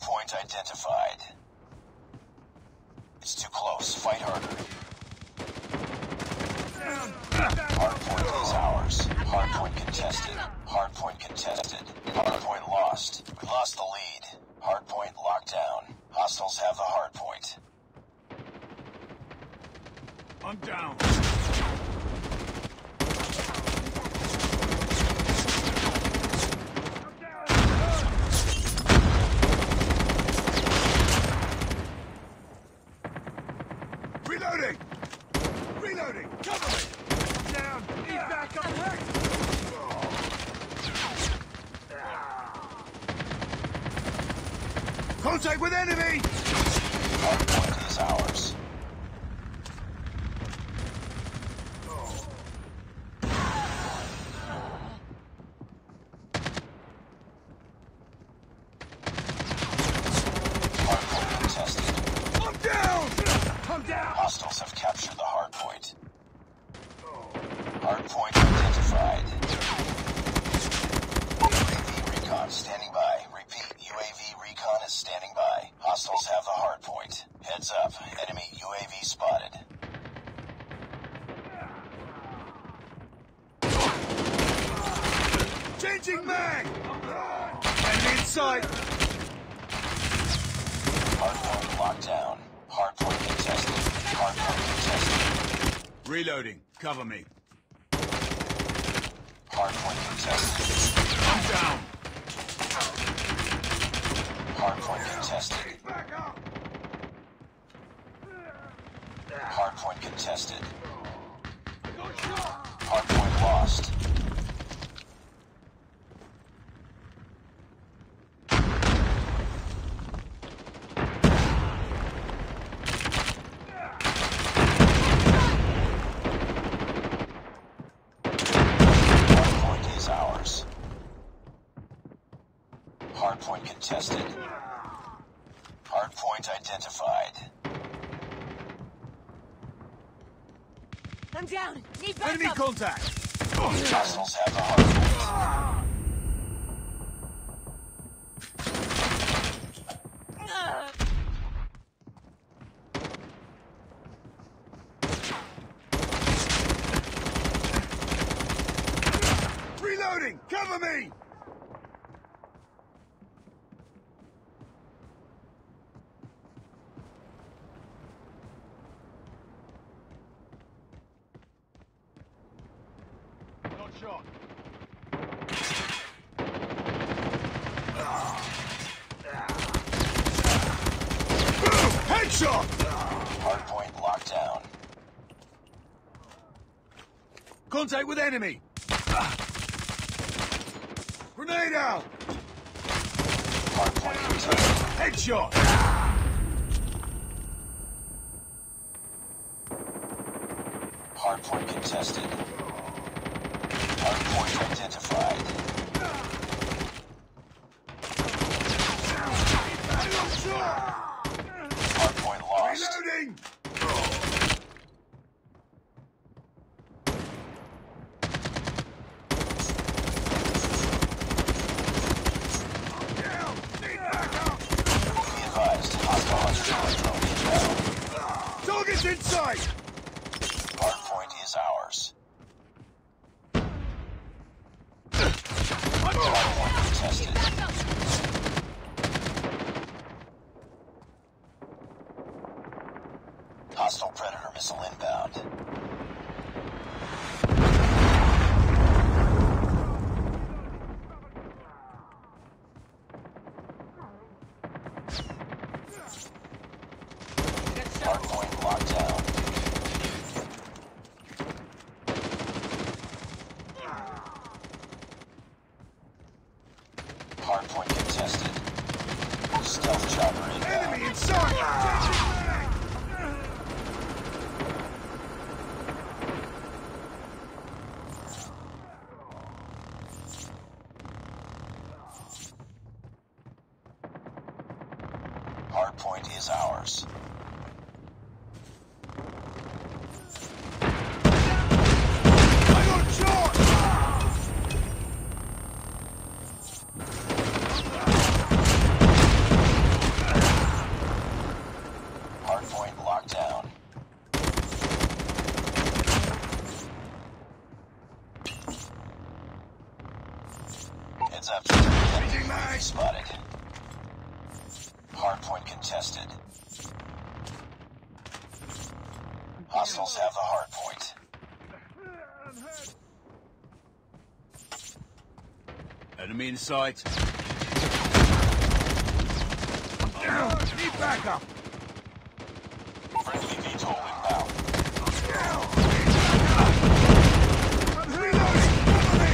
Hardpoint identified. It's too close. Fight harder. Hardpoint is ours. Hardpoint contested. Hardpoint contested. Hardpoint lost. We lost the lead. Hardpoint locked down. Hostiles have the hardpoint. I'm down. Reloading! Reloading! Cover me! Down! Need backup! Contact with enemy! Hardpoint is ours. Hardpoint contested. I'm down! I'm down! Hostiles have captured the hardpoint. Hardpoint identified. UAV recon standing by. Repeat, UAV recon is standing by. Hostiles have the hardpoint. Heads up, enemy UAV spotted. Changing mag! Enemy in sight! Hardpoint locked down. Hardpoint contested. Hardpoint contested. Reloading. Cover me. Hardpoint contested. I'm down. Hardpoint contested. Hardpoint contested. Hardpoint lost. Hardpoint is ours. Hardpoint contested. Hardpoint identified. I'm down. Need backup. Enemy contact! Hostiles have the hardpoint. Reloading! Cover me! Not shot. Headshot! Hardpoint locked down. Contact with enemy! Grenade out! Hardpoint contested. Headshot! Hardpoint contested. Hardpoint identified. Hardpoint lost. Reloading! Down! Need backup! Be advised, hostile artillery drone inbound. Target's in sight! Hardpoint is ours. I'm down! Hardpoint contested. Hostile Predator missile inbound. Hardpoint locked down. Hardpoint contested. Stealth chopper inbound. Enemy in sight! Hardpoint is ours. I got shot! contested. Hostiles have the hard point. Enemy in sight. Down! Need backup! Friendly VTOL inbound. Reloading! Cover me!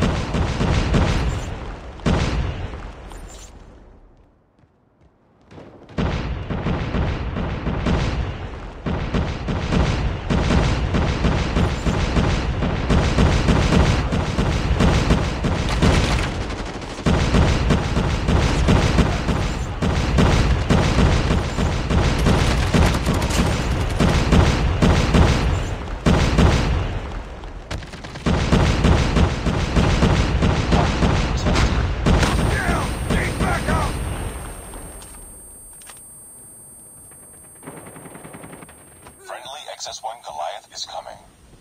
Friendly XS-1 Goliath is coming.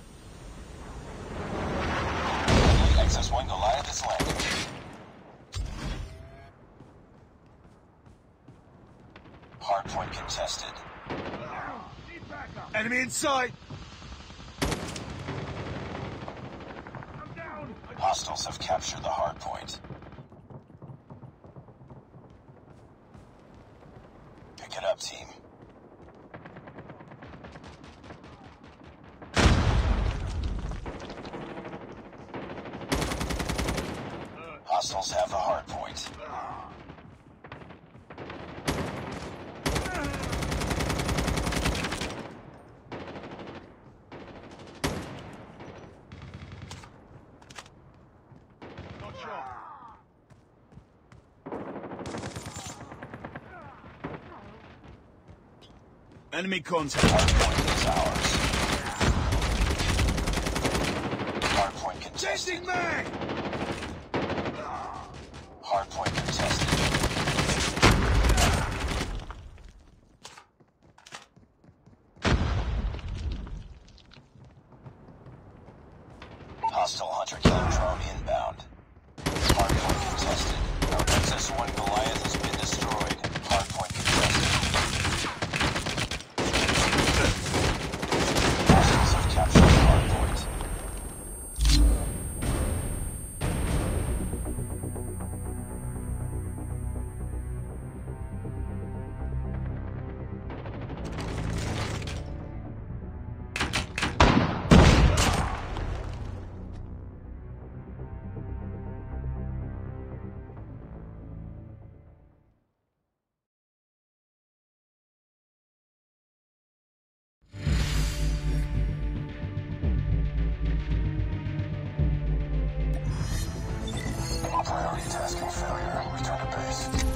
Friendly XS-1 Goliath is landing. Hardpoint contested. Enemy in sight. Hostiles have captured the hardpoint. Pick it up, team. Hostiles have the hardpoint. Enemy contact. Hardpoint is ours. Hardpoint contested. Chasing mag! Hardpoint contested. Hostile hunter-killer drone inbound. Hardpoint contested. Our XS-1 Goliath has been destroyed. Hardpoint contested. Hostiles have captured the hardpoint. Priority tasking failure. Return to base.